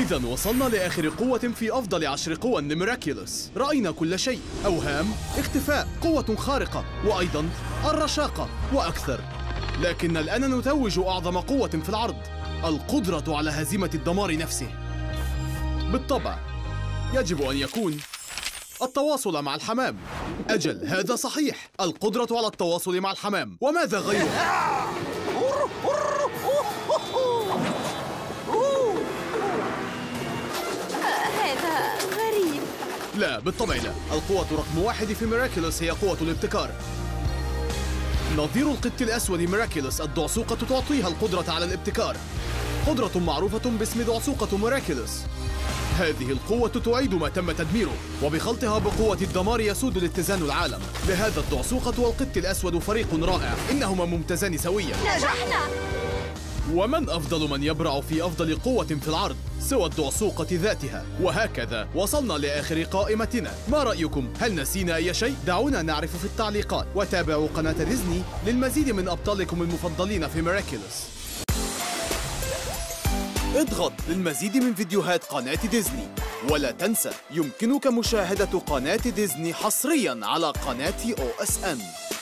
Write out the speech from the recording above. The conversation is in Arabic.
إذا وصلنا لآخر قوة في أفضل 10 قوى لميراكيولوس. رأينا كل شيء: أوهام، اختفاء، قوة خارقة، وأيضا الرشاقة وأكثر. لكن الآن نتوج أعظم قوة في العرض: القدرة على هزيمة الدمار نفسه. بالطبع يجب أن يكون التواصل مع الحمام. أجل، هذا صحيح، القدرة على التواصل مع الحمام. وماذا غيره؟ هذا غريب. لا، بالطبع لا. القوة رقم 1 في ميراكيولوس هي قوة الابتكار. نظير القط الأسود ميراكيولوس، الدعسوقة، تعطيها القدرة على الابتكار، قدرة معروفة باسم دعسوقة ميراكيولوس. هذه القوة تعيد ما تم تدميره، وبخلطها بقوة الدمار يسود الاتزان العالم. لهذا الدعسوقة والقط الأسود فريق رائع، إنهما ممتازان سويا. نجحنا! ومن أفضل من يبرع في أفضل قوة في العرض سوى الدعسوقة ذاتها؟ وهكذا وصلنا لآخر قائمتنا. ما رأيكم؟ هل نسينا أي شيء؟ دعونا نعرف في التعليقات، وتابعوا قناة ديزني للمزيد من أبطالكم المفضلين في ميراكيولوس. اضغط للمزيد من فيديوهات قناة ديزني، ولا تنسى يمكنك مشاهدة قناة ديزني حصرياً على قناة OSN.